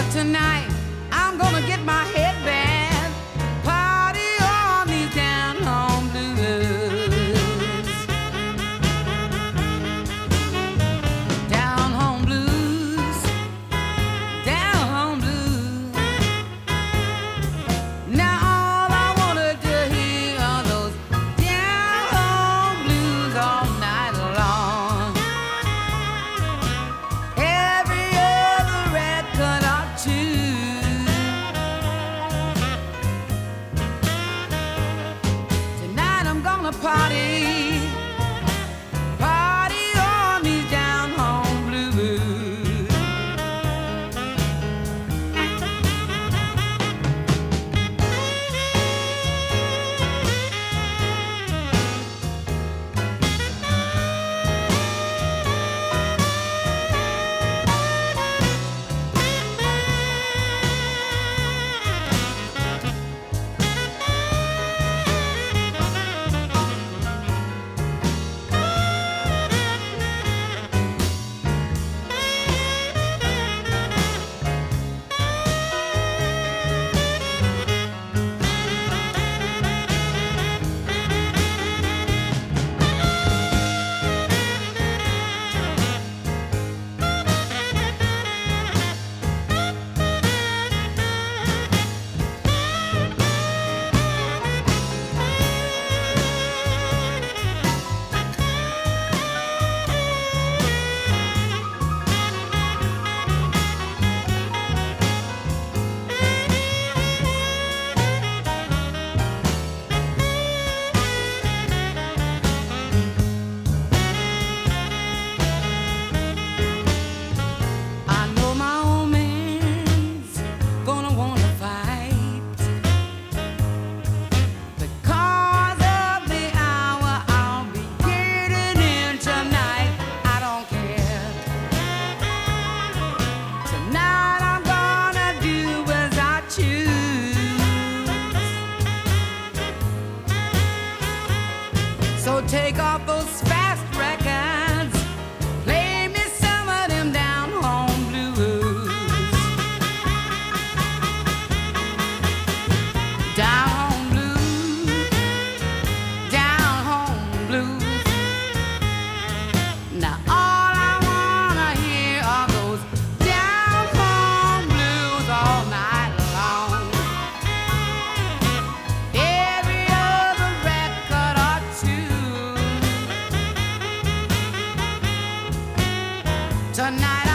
Tonight, I'm gonna get my headband, party on these down home blues. Down home blues, down home blues. Now all I wanna do here are those down home blues all night long. Every other record I choose. Tonight I'm gonna party, party on these down home blues. So take off those fast records, play me some of them down home blues. Down home blues, down home blues. Now all I wanna hear are those down home blues all night long. Every other record or two. Tonight